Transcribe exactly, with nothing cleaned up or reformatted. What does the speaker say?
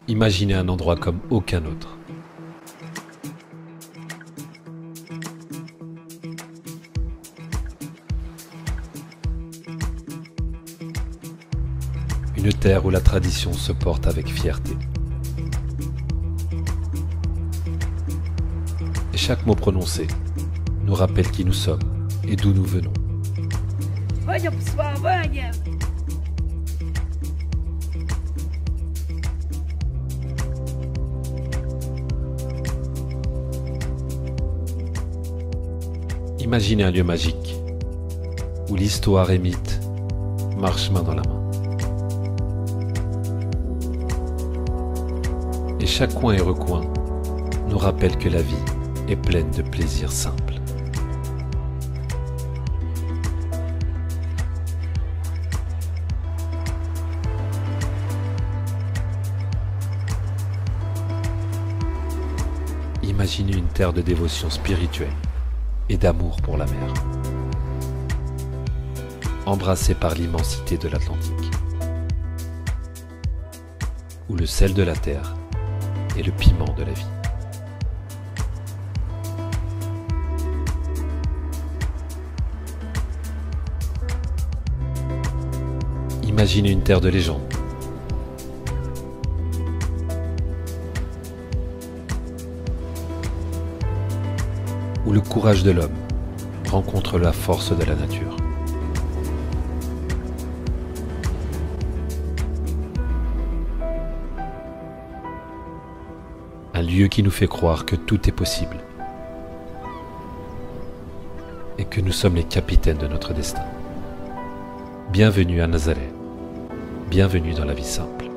Imaginez un endroit comme aucun autre. Une terre où la tradition se porte avec fierté. Et chaque mot prononcé nous rappelle qui nous sommes et d'où nous venons. Venha pessoal, venha! Imaginez un lieu magique où l'histoire et mythe marchent main dans la main. Et chaque coin et recoin nous rappelle que la vie est pleine de plaisirs simples. Imaginez une terre de dévotion spirituelle et d'amour pour la mer, embrassée par l'immensité de l'Atlantique, où le sel de la terre est le piment de la vie. Imaginez une terre de légende, où le courage de l'homme rencontre la force de la nature. Un lieu qui nous fait croire que tout est possible et que nous sommes les capitaines de notre destin. Bienvenue à Nazareth, bienvenue dans la vie simple.